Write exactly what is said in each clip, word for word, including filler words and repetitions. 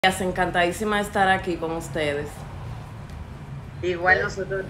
Encantadísima de estar aquí con ustedes. Igual nosotros.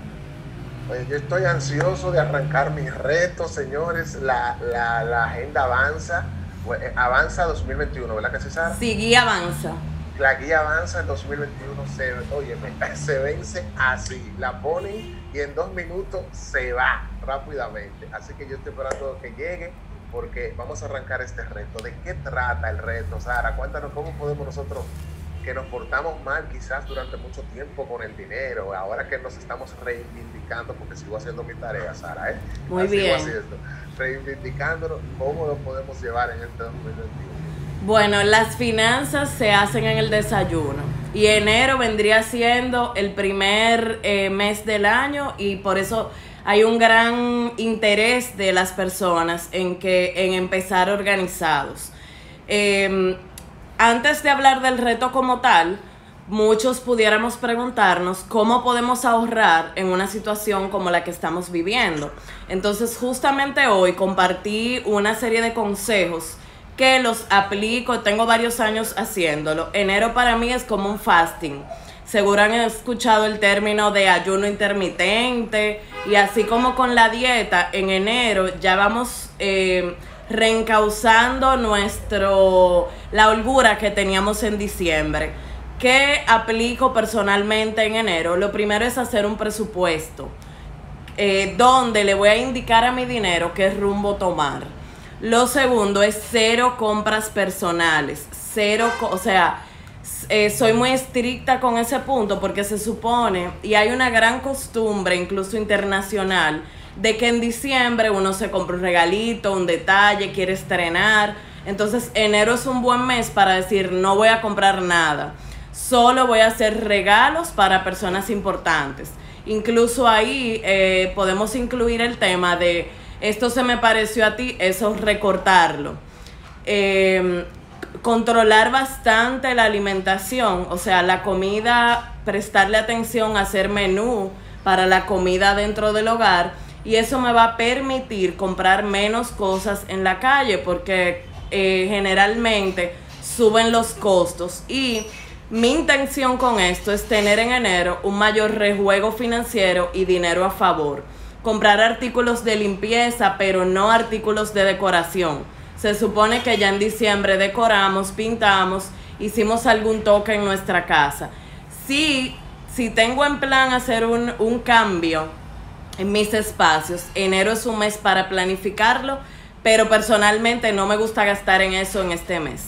Pues yo estoy ansioso de arrancar mis retos, señores. La, la, la agenda avanza, pues, eh, avanza dos mil veintiuno, ¿verdad que César? Sí, guía avanza. La guía avanza en dos mil veintiuno, se, oye, se vence así, la ponen y en dos minutos se va rápidamente. Así que yo estoy esperando que llegue porque vamos a arrancar este reto. ¿De qué trata el reto, Sara? Cuéntanos cómo podemos nosotros, que nos portamos mal quizás durante mucho tiempo con el dinero, ahora que nos estamos reivindicando, porque sigo haciendo mi tarea, Sara, ¿eh? Muy Así bien. haciendo, reivindicándonos, ¿cómo lo podemos llevar en este dos mil veintiuno? Bueno, las finanzas se hacen en el desayuno y enero vendría siendo el primer eh, mes del año y por eso hay un gran interés de las personas en, que, en empezar organizados. Eh, antes de hablar del reto como tal, muchos pudiéramos preguntarnos cómo podemos ahorrar en una situación como la que estamos viviendo. Entonces, justamente hoy compartí una serie de consejos que los aplico, tengo varios años haciéndolo. Enero para mí es como un fasting. Seguro han escuchado el término de ayuno intermitente y así como con la dieta, en enero ya vamos eh, reencauzando nuestro, la holgura que teníamos en diciembre. ¿Qué aplico personalmente en enero? Lo primero es hacer un presupuesto eh, donde le voy a indicar a mi dinero qué rumbo tomar. Lo segundo es cero compras personales, cero, o sea, eh, soy muy estricta con ese punto porque se supone, y hay una gran costumbre, incluso internacional, de que en diciembre uno se compra un regalito, un detalle, quiere estrenar. Entonces enero es un buen mes para decir no voy a comprar nada, solo voy a hacer regalos para personas importantes. Incluso ahí eh, podemos incluir el tema de esto se me pareció a ti, eso recortarlo. Eh, controlar bastante la alimentación, o sea, la comida, prestarle atención a hacer menú para la comida dentro del hogar, y eso me va a permitir comprar menos cosas en la calle porque eh, generalmente suben los costos. Y mi intención con esto es tener en enero un mayor rejuego financiero y dinero a favor. Comprar artículos de limpieza, pero no artículos de decoración. Se supone que ya en diciembre decoramos, pintamos, hicimos algún toque en nuestra casa. Si, si tengo en plan hacer un, un cambio en mis espacios, enero es un mes para planificarlo, pero personalmente no me gusta gastar en eso en este mes.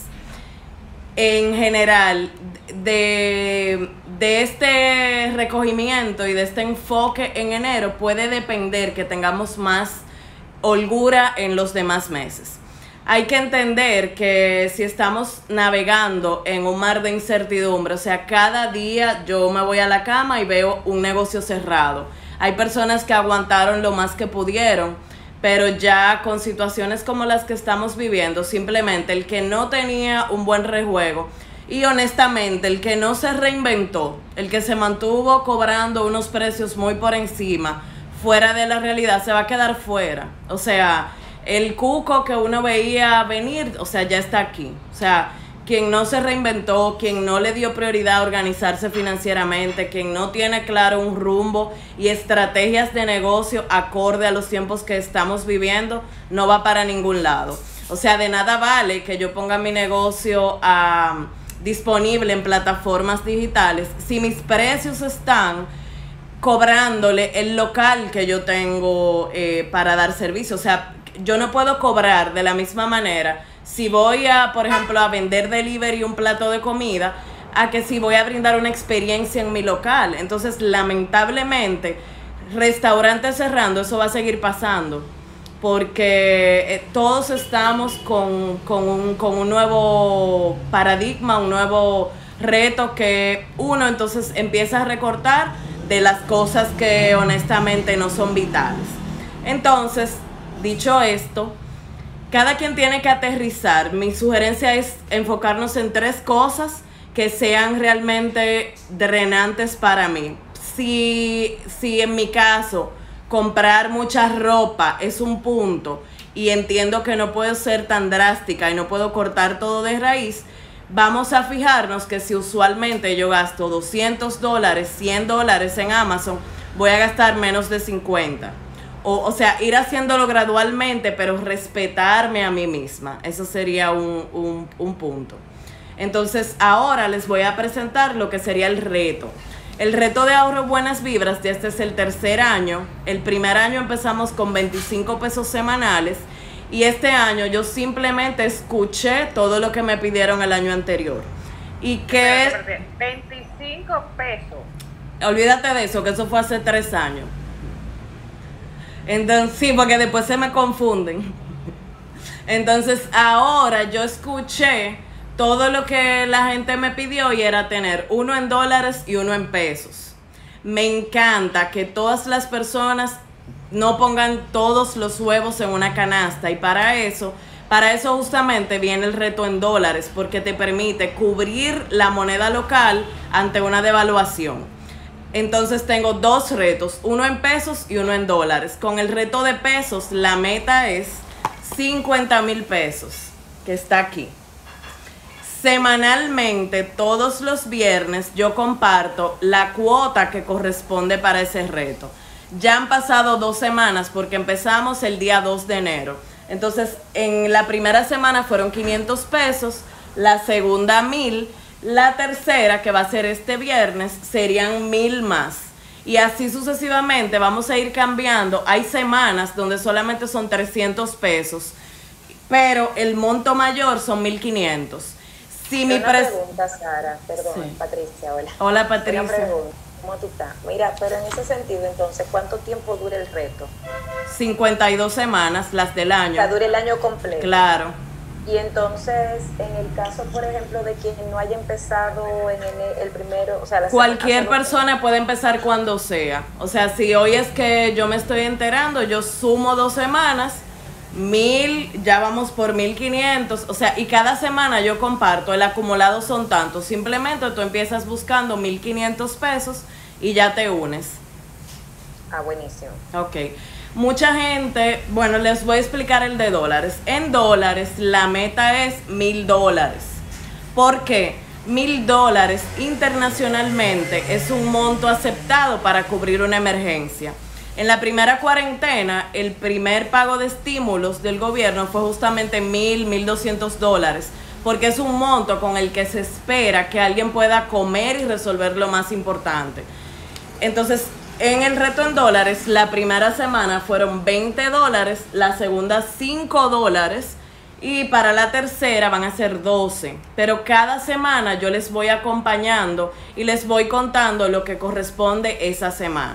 En general, de, de este recogimiento y de este enfoque en enero puede depender que tengamos más holgura en los demás meses. Hay que entender que si estamos navegando en un mar de incertidumbre, o sea, cada día yo me voy a la cama y veo un negocio cerrado. Hay personas que aguantaron lo más que pudieron, pero ya con situaciones como las que estamos viviendo, simplemente el que no tenía un buen rejuego y honestamente el que no se reinventó, el que se mantuvo cobrando unos precios muy por encima, fuera de la realidad, se va a quedar fuera. O sea, el cuco que uno veía venir, o sea, ya está aquí. O sea, quien no se reinventó, quien no le dio prioridad a organizarse financieramente, quien no tiene claro un rumbo y estrategias de negocio acorde a los tiempos que estamos viviendo, no va para ningún lado. O sea, de nada vale que yo ponga mi negocio uh, disponible en plataformas digitales si mis precios están cobrándole el local que yo tengo eh, para dar servicio. O sea, yo no puedo cobrar de la misma manera si voy a, por ejemplo, a vender delivery un plato de comida, a que si voy a brindar una experiencia en mi local. Entonces, lamentablemente, restaurantes cerrando, eso va a seguir pasando, porque eh, todos estamos con, con, un, con un nuevo paradigma, un nuevo reto que uno entonces empieza a recortar de las cosas que honestamente no son vitales. Entonces, dicho esto, cada quien tiene que aterrizar. Mi sugerencia es enfocarnos en tres cosas que sean realmente drenantes para mí. Si, si en mi caso comprar mucha ropa es un punto y entiendo que no puedo ser tan drástica y no puedo cortar todo de raíz, vamos a fijarnos que si usualmente yo gasto doscientos dólares, cien dólares en Amazon, voy a gastar menos de cincuenta. O, o sea, ir haciéndolo gradualmente, pero respetarme a mí misma. Eso sería un, un, un punto. Entonces, ahora les voy a presentar lo que sería el reto. El reto de ahorro buenas vibras, ya este es el tercer año. El primer año empezamos con veinticinco pesos semanales. Y este año yo simplemente escuché todo lo que me pidieron el año anterior. Y que... Espérate, espérate, veinticinco pesos. Olvídate de eso, que eso fue hace tres años. Entonces, sí, porque después se me confunden. Entonces, ahora yo escuché todo lo que la gente me pidió y era tener uno en dólares y uno en pesos. Me encanta que todas las personas no pongan todos los huevos en una canasta, y para eso, para eso justamente viene el reto en dólares, porque te permite cubrir la moneda local ante una devaluación. Entonces tengo dos retos, uno en pesos y uno en dólares. Con el reto de pesos, la meta es cincuenta mil pesos, que está aquí. Semanalmente, todos los viernes, yo comparto la cuota que corresponde para ese reto. Ya han pasado dos semanas porque empezamos el día dos de enero. Entonces, en la primera semana fueron quinientos pesos, la segunda mil. La tercera, que va a ser este viernes, serían mil más. Y así sucesivamente vamos a ir cambiando. Hay semanas donde solamente son trescientos pesos, pero el monto mayor son mil quinientos. Si mi una pres... pregunta, Sara, perdón, Sí. Patricia, hola. Hola, Patricia. Una pregunta, ¿cómo tú estás? Mira, pero en ese sentido, entonces, ¿cuánto tiempo dura el reto? cincuenta y dos semanas, las del O año. sea, dura el año completo. Claro. Y entonces, en el caso, por ejemplo, de quien no haya empezado en el, el primero, o sea, la Cualquier semana- persona puede empezar cuando sea. O sea, si hoy es que yo me estoy enterando, yo sumo dos semanas, mil, ya vamos por mil quinientos. O sea, y cada semana yo comparto, el acumulado son tantos. Simplemente tú empiezas buscando mil quinientos pesos y ya te unes. Ah, buenísimo. Ok. Mucha gente, bueno, les voy a explicar el de dólares. En dólares, la meta es mil dólares. ¿Por qué? Mil dólares internacionalmente es un monto aceptado para cubrir una emergencia. En la primera cuarentena, el primer pago de estímulos del gobierno fue justamente mil, mil doscientos dólares, porque es un monto con el que se espera que alguien pueda comer y resolver lo más importante. Entonces, en el reto en dólares, la primera semana fueron veinte dólares, la segunda cinco dólares y para la tercera van a ser doce. Pero cada semana yo les voy acompañando y les voy contando lo que corresponde esa semana.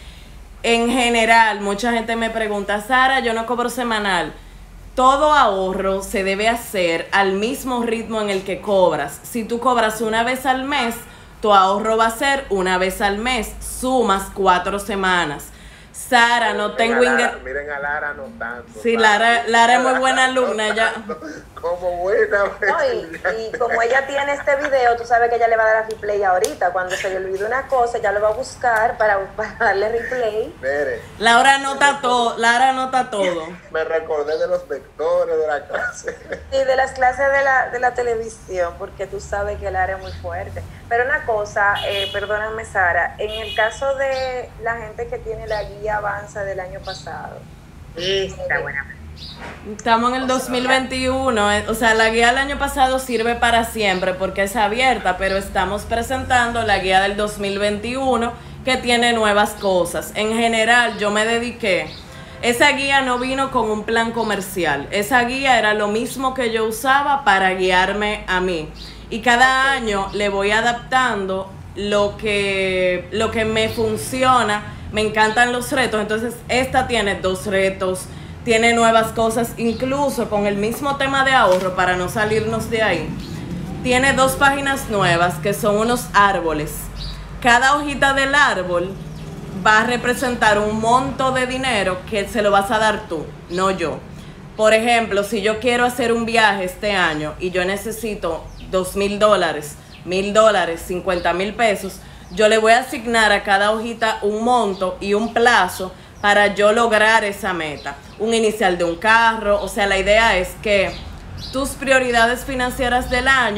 En general, mucha gente me pregunta, Sara, yo no cobro semanal. Todo ahorro se debe hacer al mismo ritmo en el que cobras. Si tú cobras una vez al mes, tu ahorro va a ser una vez al mes, sumas cuatro semanas. Sara, no tengo Miren a Lara, ingresos. miren a Lara anotando. Sí, Lara, Lara es muy buena alumna ya. Como buena. No, y, y como ella tiene este video, tú sabes que ella le va a dar a replay ahorita. Cuando se le olvide una cosa, ella lo va a buscar para, para darle replay. Mire, Laura anota todo, Lara anota todo. me recordé de los vectores de la clase. Y de las clases de la, de la televisión, porque tú sabes que el área es muy fuerte. Pero una cosa, eh, perdóname Sara, en el caso de la gente que tiene la guía Avanza del año pasado, Está buena. Estamos en el dos mil veintiuno, eh, o sea, la guía del año pasado sirve para siempre porque es abierta, pero estamos presentando la guía del dos mil veintiuno que tiene nuevas cosas. En general, yo me dediqué, esa guía no vino con un plan comercial, esa guía era lo mismo que yo usaba para guiarme a mí. Y cada año le voy adaptando lo que, lo que me funciona. Me encantan los retos, entonces esta tiene dos retos, tiene nuevas cosas, incluso con el mismo tema de ahorro, para no salirnos de ahí. Tiene dos páginas nuevas que son unos árboles. Cada hojita del árbol va a representar un monto de dinero que se lo vas a dar tú, no yo. Por ejemplo, si yo quiero hacer un viaje este año y yo necesito dos mil dólares, mil dólares, cincuenta mil pesos, yo le voy a asignar a cada hojita un monto y un plazo para yo lograr esa meta. Un inicial de un carro, o sea, la idea es que tus prioridades financieras del año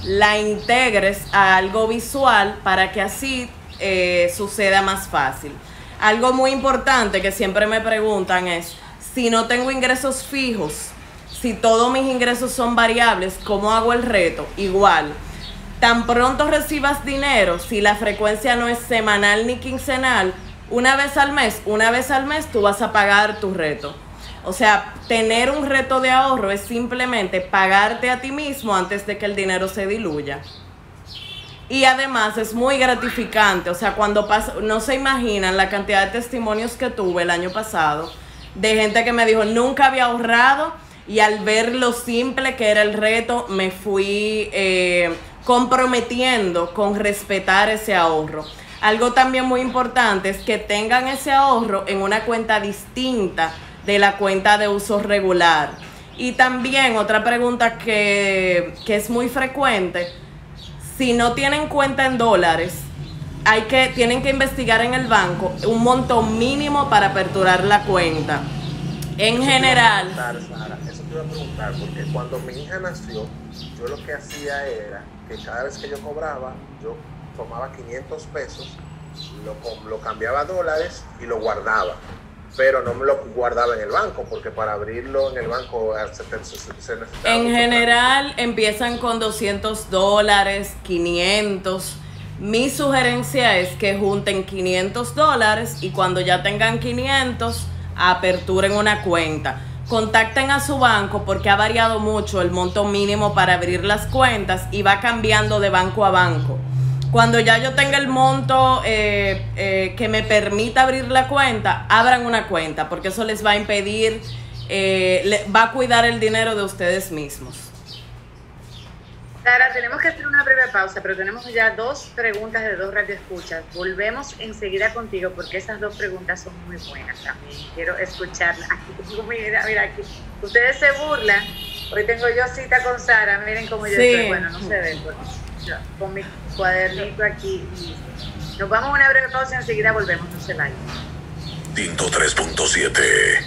la integres a algo visual para que así eh, suceda más fácil. Algo muy importante que siempre me preguntan es, si no tengo ingresos fijos, si todos mis ingresos son variables, ¿cómo hago el reto? Igual, tan pronto recibas dinero, si la frecuencia no es semanal ni quincenal, una vez al mes, una vez al mes tú vas a pagar tu reto. O sea, tener un reto de ahorro es simplemente pagarte a ti mismo antes de que el dinero se diluya. Y además es muy gratificante, o sea, cuando pasa, no se imaginan la cantidad de testimonios que tuve el año pasado de gente que me dijo, nunca había ahorrado, y al ver lo simple que era el reto, me fui eh, comprometiendo con respetar ese ahorro. Algo también muy importante es que tengan ese ahorro en una cuenta distinta de la cuenta de uso regular. Y también otra pregunta que, que es muy frecuente, si no tienen cuenta en dólares, hay que, tienen que investigar en el banco un monto mínimo para aperturar la cuenta. En Eso general... te iba a preguntar, Sara, eso te iba a preguntar, porque cuando mi hija nació, yo lo que hacía era que cada vez que yo cobraba, yo tomaba quinientos pesos, lo, lo cambiaba a dólares y lo guardaba. Pero no me lo guardaba en el banco, porque para abrirlo en el banco se, se, se necesitaba. En general empiezan con doscientos dólares, quinientos. Mi sugerencia es que junten quinientos dólares y cuando ya tengan quinientos, aperturen una cuenta. Contacten a su banco porque ha variado mucho el monto mínimo para abrir las cuentas y va cambiando de banco a banco. Cuando ya yo tenga el monto eh, eh, que me permita abrir la cuenta, abran una cuenta, porque eso les va a impedir, eh, le, va a cuidar el dinero de ustedes mismos. Sara, tenemos que hacer una breve pausa, pero tenemos ya dos preguntas de dos radioescuchas. Volvemos enseguida contigo porque esas dos preguntas son muy buenas también. Quiero escucharlas. Mira, mira aquí. Ustedes se burlan. Hoy tengo yo cita con Sara. Miren cómo yo sí. estoy. Bueno, no se ve. Yo, con mi cuadernito aquí. Nos vamos a una breve pausa y enseguida volvemos. No se vayan. Tinto tres punto siete.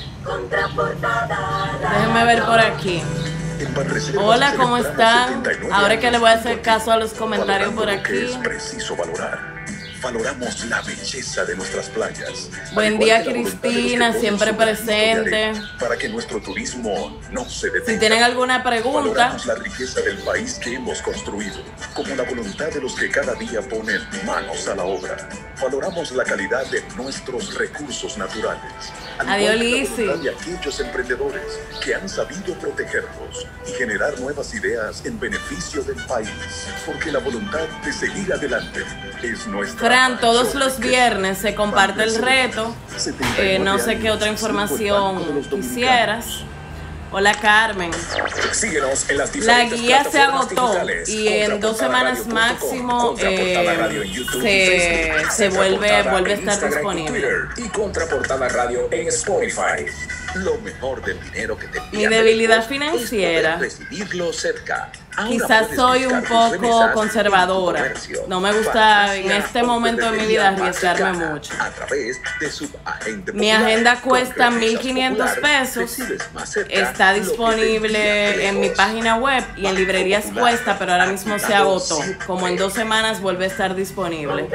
Déjenme ver por aquí. Hola, ¿cómo están? Ahora que le voy a hacer caso a los comentarios por aquí. Es preciso valorar. Valoramos la belleza de nuestras playas. Buen día, Cristina, siempre presente. Para que nuestro turismo no se detenga. Si tienen alguna pregunta. Valoramos la riqueza del país que hemos construido, como la voluntad de los que cada día ponen manos a la obra. Valoramos la calidad de nuestros recursos naturales. Adiós, Lizzy. De aquellos emprendedores que han sabido protegerlos y generar nuevas ideas en beneficio del país, porque la voluntad de seguir adelante es nuestra. Fran, todos los viernes se comparte el reto. Eh, no sé qué otra información quisieras. Hola, Carmen. Síguenos en las La diferentes guía se plataformas agotó digitales. y en dos semanas Contraportada radio punto com, máximo Contraportada eh, Radio en YouTube y se, Facebook, se vuelve, Contraportada vuelve a en estar Instagram y disponible. Twitter, y Contraportada Radio en Spotify. Lo mejor del dinero que te Mi envían debilidad del financiera. es poder recibirlo cerca. Ahora Quizás puedes soy un buscar tus poco remesas conservadora. en tu comercio, No me gusta farmacia en este o momento de mi vida ferretería más arriesgarme cercana, mucho. A través de su agente Mi popular. agenda Con cuesta remesas mil quinientos populares, pesos. recibes más cerca Está lo que te disponible envía en mi lejos. página web y en librerías Popular, cuesta, pero ahora mismo se activado agotó. siempre. Como en dos semanas vuelve a estar disponible.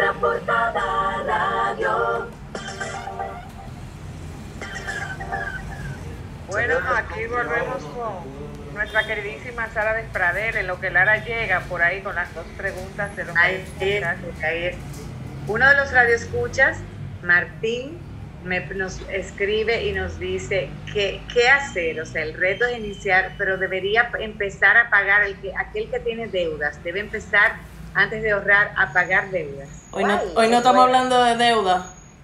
Bueno, aquí volvemos con nuestra queridísima Sara Despradel, en lo que Lara llega por ahí con las dos preguntas de los Ahí es, ahí es. Uno de los radioescuchas, Martín, me, nos escribe y nos dice que, qué hacer, o sea, el reto es iniciar, pero debería empezar a pagar, el que, aquel que tiene deudas, debe empezar antes de ahorrar a pagar deudas. Hoy no, Guay, hoy no qué estamos bueno. hablando de deuda.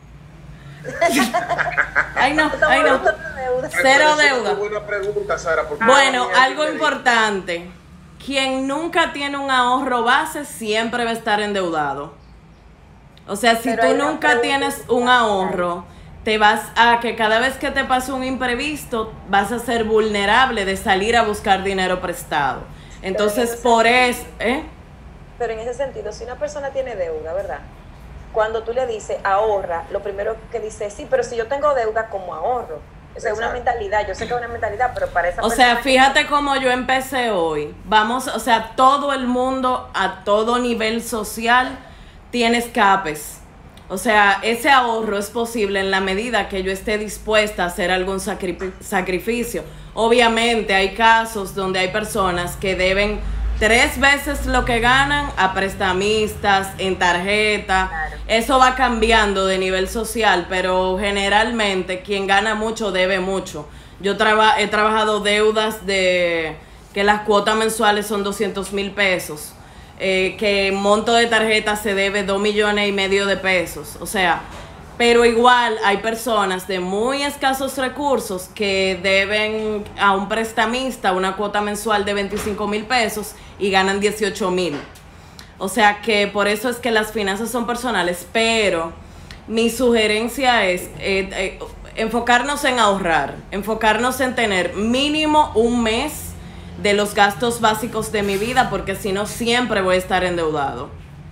Ay, no, Estamos ay, no. hablando de deuda. Cero Pero es deuda. una buena pregunta, Sara. porque Bueno, a mí algo me- importante. Quien nunca tiene un ahorro base siempre va a estar endeudado. O sea, si Pero tú hay una nunca pregunta tienes un importante. ahorro, te vas a que cada vez que te pase un imprevisto, vas a ser vulnerable de salir a buscar dinero prestado. Entonces, ese por eso, ¿eh? Pero en ese sentido, si una persona tiene deuda, ¿verdad? Cuando tú le dices ahorra, lo primero que dice es, sí, pero si yo tengo deuda, ¿cómo ahorro? O sea, es una mentalidad, yo sé que es una mentalidad, pero para esa O sea, fíjate cómo yo empecé hoy. Vamos, o sea, todo el mundo a todo nivel social tiene escapes. O sea, ese ahorro es posible en la medida que yo esté dispuesta a hacer algún sacri- sacrificio. Obviamente hay casos donde hay personas que deben tres veces lo que ganan a prestamistas, en tarjeta. Claro. Eso va cambiando de nivel social, pero generalmente quien gana mucho debe mucho. Yo traba- he trabajado deudas de que las cuotas mensuales son doscientos mil pesos, eh, que monto de tarjeta se debe dos millones y medio de pesos. O sea, pero igual hay personas de muy escasos recursos que deben a un prestamista una cuota mensual de veinticinco mil pesos y ganan dieciocho mil. O sea que por eso es que las finanzas son personales, pero mi sugerencia es eh, eh, enfocarnos en ahorrar, enfocarnos en tener mínimo un mes de los gastos básicos de mi vida, porque si no siempre voy a estar endeudado.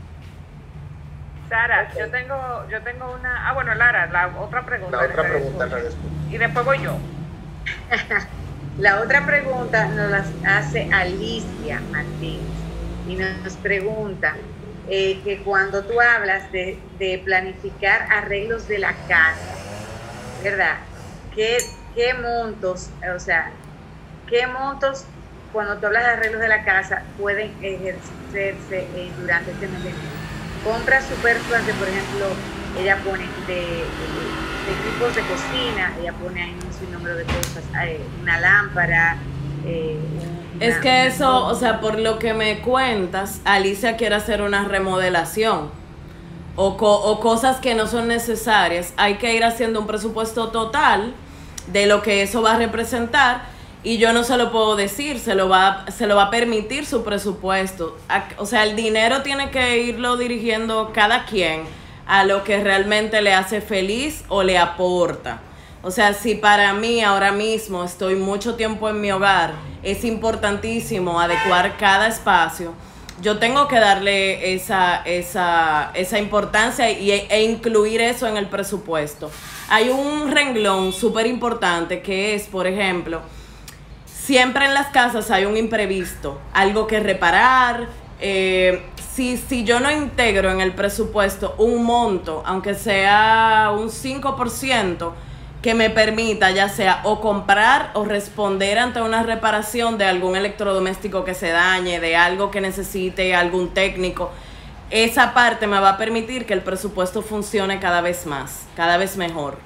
Sara, okay. yo tengo yo tengo una... Ah, bueno, Lara, la otra pregunta. La otra pregunta, la y después voy yo. La otra pregunta nos la hace Alicia Martínez y nos pregunta eh, que cuando tú hablas de, de planificar arreglos de la casa, ¿verdad? ¿Qué, qué montos, o sea, qué montos cuando tú hablas de arreglos de la casa pueden ejercerse eh, durante este mes de enero? Compras superfluas de, por ejemplo, ella pone de, de, de equipos de cocina, ella pone ahí un sinnúmero de cosas, eh, una lámpara. Eh, una, es que eso, o sea, por lo que me cuentas, Alicia quiere hacer una remodelación o, co o cosas que no son necesarias. Hay que ir haciendo un presupuesto total de lo que eso va a representar. Y yo no se lo puedo decir, se lo va, se lo va a permitir su presupuesto. O sea, el dinero tiene que irlo dirigiendo cada quien a lo que realmente le hace feliz o le aporta. O sea, si para mí ahora mismo estoy mucho tiempo en mi hogar, es importantísimo adecuar cada espacio, yo tengo que darle esa, esa, esa importancia y, e incluir eso en el presupuesto. Hay un renglón súper importante que es, por ejemplo, siempre en las casas hay un imprevisto, algo que reparar. Eh, si, si yo no integro en el presupuesto un monto, aunque sea un cinco por ciento, que me permita ya sea o comprar o responder ante una reparación de algún electrodoméstico que se dañe, de algo que necesite algún técnico, esa parte me va a permitir que el presupuesto funcione cada vez más, cada vez mejor.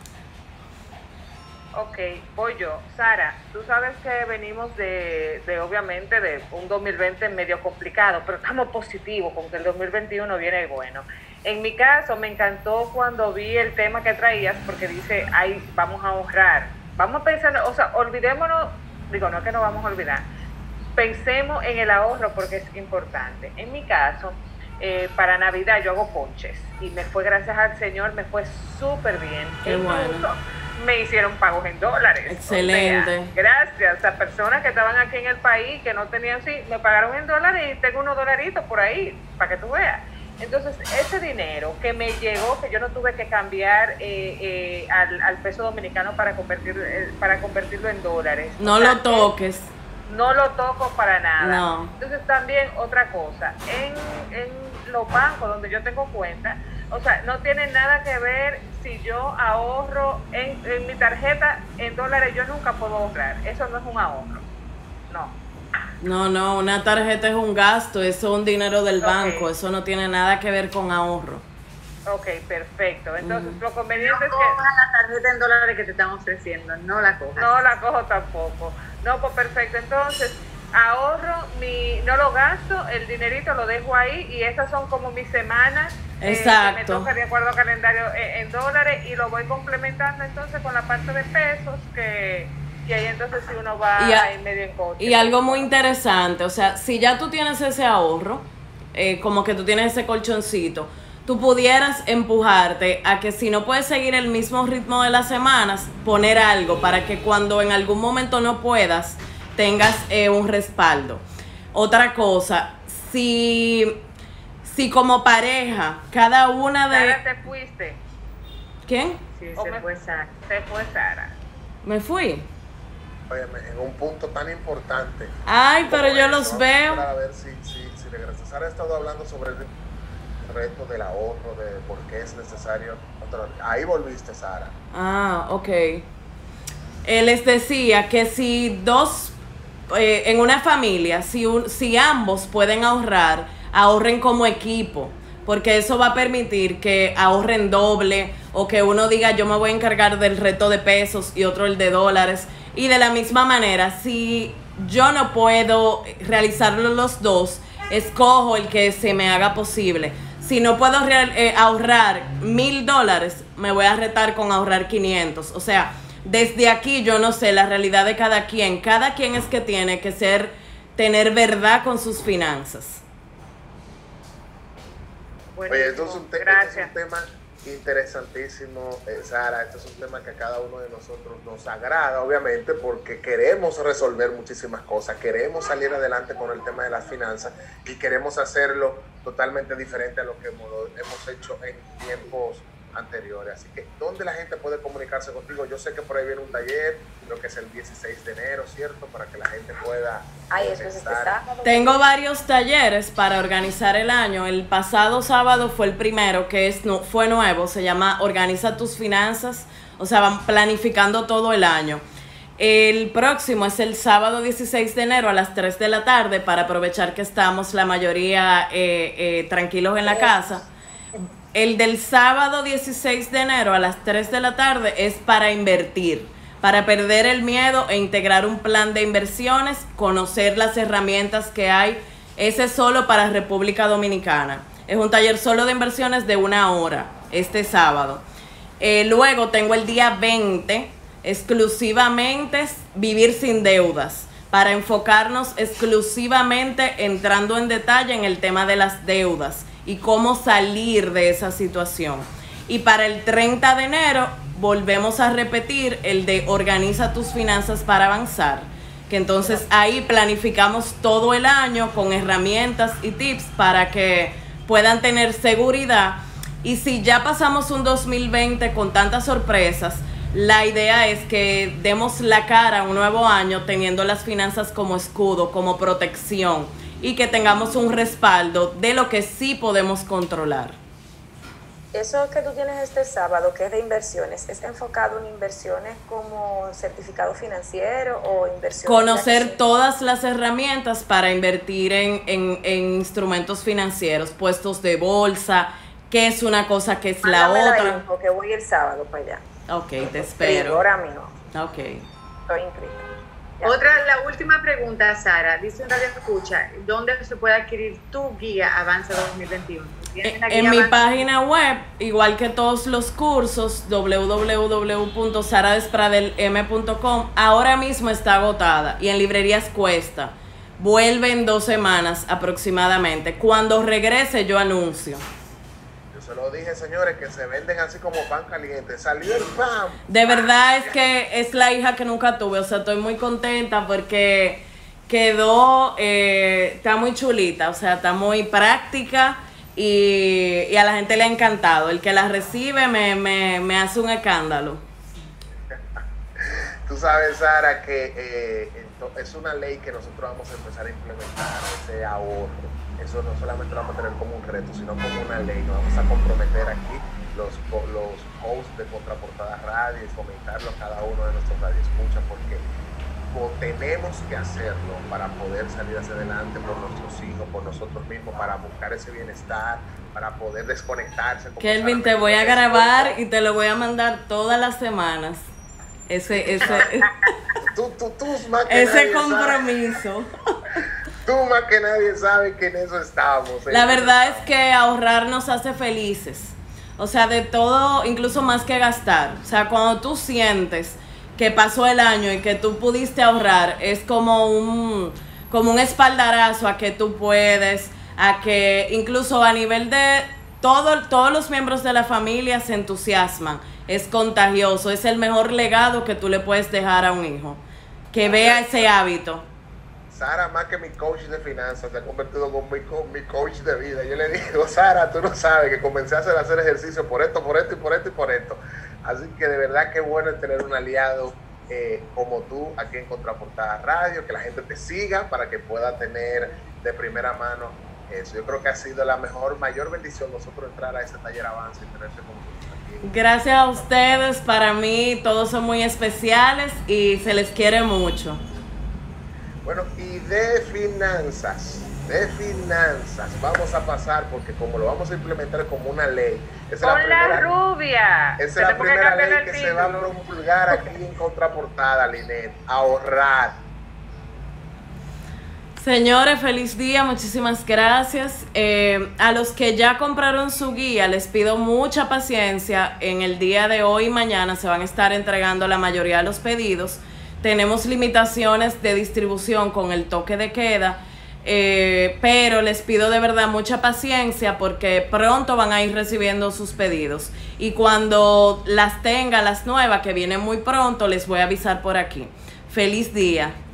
Ok, voy yo. Sara, tú sabes que venimos de, de obviamente, de un dos mil veinte medio complicado, pero estamos positivos con que el dos mil veintiuno viene bueno. En mi caso, me encantó cuando vi el tema que traías, porque dice, ay, vamos a ahorrar. Vamos a pensar, o sea, olvidémonos, digo, no es que no vamos a olvidar, pensemos en el ahorro porque es importante. En mi caso, eh, para Navidad yo hago ponches y me fue, gracias al Señor, me fue súper bien. Qué bueno. Me hicieron pagos en dólares. Excelente. O sea, gracias a personas que estaban aquí en el país, que no tenían, sí, me pagaron en dólares y tengo unos dolaritos por ahí, para que tú veas. Entonces, ese dinero que me llegó, que yo no tuve que cambiar eh, eh, al, al peso dominicano para, convertir, eh, para convertirlo en dólares. No o sea, lo toques. No lo toco para nada. No. Entonces, también otra cosa, en, en los bancos donde yo tengo cuenta, o sea, no tiene nada que ver si yo ahorro en, en mi tarjeta en dólares, yo nunca puedo ahorrar. Eso no es un ahorro. No. No, no, una tarjeta es un gasto, eso es un dinero del Okay. banco, eso no tiene nada que ver con ahorro. Ok, perfecto. Entonces, Mm. lo conveniente No es que... cojas la tarjeta en dólares que te están ofreciendo, no la cojas. No la cojo tampoco. No, pues perfecto. Entonces, ahorro, mi, no lo gasto, el dinerito lo dejo ahí y esas son como mis semanas. Exacto. Eh, que me toca de acuerdo al calendario eh, en dólares y lo voy complementando entonces con la parte de pesos que, que ahí entonces si uno va Y a- ahí medio en coche. Y algo muy interesante, o sea, si ya tú tienes ese ahorro, eh, como que tú tienes ese colchoncito, tú pudieras empujarte a que si no puedes seguir el mismo ritmo de las semanas, poner algo para que cuando en algún momento no puedas, tengas eh, un respaldo. Otra cosa, si, si como pareja, cada una de... Sara, te fuiste. ¿Quién? Sí, O se me- fue Sara. Se fue Sara. Me fui. Óyeme, en un punto tan importante. Ay, pero como yo ese, los vamos veo. A ver si, si, si regresas. Sara ha estado hablando sobre el reto del ahorro, de por qué es necesario. Ahí volviste, Sara. Ah, ok. Eh, les decía que si dos, eh, en una familia, si, un, si ambos pueden ahorrar, ahorren como equipo, porque eso va a permitir que ahorren doble o que uno diga yo me voy a encargar del reto de pesos y otro el de dólares. Y de la misma manera, si yo no puedo realizarlo los dos, escojo el que se me haga posible. Si no puedo real, eh, ahorrar mil dólares, me voy a retar con ahorrar quinientos. O sea, desde aquí yo no sé la realidad de cada quien. Cada quien es que tiene que ser, tener verdad con sus finanzas. Oye, esto es un, te Gracias. esto es un tema interesantísimo, eh, Sara. Este es un tema que a cada uno de nosotros nos agrada, obviamente, porque queremos resolver muchísimas cosas, queremos salir adelante con el tema de las finanzas y queremos hacerlo totalmente diferente a lo que hemos, hemos hecho en tiempos anteriores. Así que, ¿dónde la gente puede comunicarse contigo? Yo sé que por ahí viene un taller, creo que es el dieciséis de enero, ¿cierto? Para que la gente pueda... Ay, eso es este sábado. Tengo varios talleres para organizar el año. El pasado sábado fue el primero, que es no, fue nuevo, se llama Organiza tus finanzas, o sea, van planificando todo el año. El próximo es el sábado dieciséis de enero a las tres de la tarde, para aprovechar que estamos la mayoría eh, eh, tranquilos en la casa. El del sábado dieciséis de enero a las tres de la tarde es para invertir, para perder el miedo e integrar un plan de inversiones, conocer las herramientas que hay. Ese es solo para República Dominicana. Es un taller solo de inversiones de una hora, este sábado. Eh, luego tengo el día veinte, exclusivamente vivir sin deudas, para enfocarnos exclusivamente entrando en detalle en el tema de las deudas y cómo salir de esa situación. Y para el treinta de enero volvemos a repetir el de Organiza tus finanzas para avanzar, que entonces ahí planificamos todo el año con herramientas y tips para que puedan tener seguridad. Y si ya pasamos un dos mil veinte con tantas sorpresas, la idea es que demos la cara a un nuevo año teniendo las finanzas como escudo, como protección, y que tengamos un respaldo de lo que sí podemos controlar. Eso que tú tienes este sábado, que es de inversiones, ¿es enfocado en inversiones como certificado financiero o inversiones? Conocer todas las herramientas para invertir en, en, en instrumentos financieros, puestos de bolsa, qué es una cosa, qué es la Mándame otra. la info, que voy el sábado para allá. Ok, te Sí, espero. ahora mismo. Ok. Estoy inscrita. Ya. Otra, la última pregunta, Sara. Dice un radio escucha, ¿dónde se puede adquirir tu guía Avanza dos mil veintiuno? ¿Tienes la En guía mi Avanza? página web, igual que todos los cursos, w w w punto sara despradel m punto com, ahora mismo está agotada y en librerías cuesta. Vuelve en dos semanas aproximadamente. Cuando regrese yo anuncio. Yo se lo dije, señores, que se venden así como pan caliente. Salió el pan. De verdad es que es la hija que nunca tuve, o sea, estoy muy contenta porque quedó, eh, está muy chulita, o sea, está muy práctica y, y a la gente le ha encantado. El que la recibe me, me, me hace un escándalo. Tú sabes, Sara, que eh, es una ley que nosotros vamos a empezar a implementar, ese ahorro. Eso no solamente lo vamos a tener como un reto, sino como una ley. Nos vamos a comprometer aquí los, los hosts de Contraportada Radio y fomentarlo a cada uno de nuestros radioescuchas, porque tenemos que hacerlo para poder salir hacia adelante por nuestros hijos, por nosotros mismos, para buscar ese bienestar, para poder desconectarse. Kelvin, te voy a grabar y te lo voy a mandar todas las semanas. Ese, ese, tú, tú, tú más que ese nadie compromiso. Sabes, tú más que nadie sabe que en eso estamos. La verdad es que ahorrar nos hace felices. O sea, de todo, incluso más que gastar. O sea, cuando tú sientes que pasó el año y que tú pudiste ahorrar, es como un, como un espaldarazo a que tú puedes, a que incluso a nivel de todo, todos los miembros de la familia se entusiasman. Es contagioso, es el mejor legado que tú le puedes dejar a un hijo, que vea ese hábito. Sara, más que mi coach de finanzas, se ha convertido en mi, mi coach de vida. Yo le digo, Sara, tú no sabes que comencé a hacer, a hacer ejercicio por esto, por esto y por esto y por esto. Así que de verdad que bueno es tener un aliado eh, como tú aquí en Contraportada Radio, que la gente te siga para que pueda tener de primera mano eso. Yo creo que ha sido la mejor, mayor bendición nosotros entrar a ese taller Avance y tenerte con nosotros aquí. Gracias a ustedes, para mí todos son muy especiales y se les quiere mucho. Bueno, y de finanzas, de finanzas, vamos a pasar, porque como lo vamos a implementar como una ley, esa es la Con la primera, rubia. esa es la Tenemos que primera cambiar ley el que se título. va a promulgar aquí en Contraportada, Linet, ahorrar. Señores, feliz día, muchísimas gracias. Eh, a los que ya compraron su guía, les pido mucha paciencia. En el día de hoy y mañana se van a estar entregando la mayoría de los pedidos. Tenemos limitaciones de distribución con el toque de queda, eh, pero les pido de verdad mucha paciencia porque pronto van a ir recibiendo sus pedidos. Y cuando las tenga, las nuevas, que vienen muy pronto, les voy a avisar por aquí. Feliz día.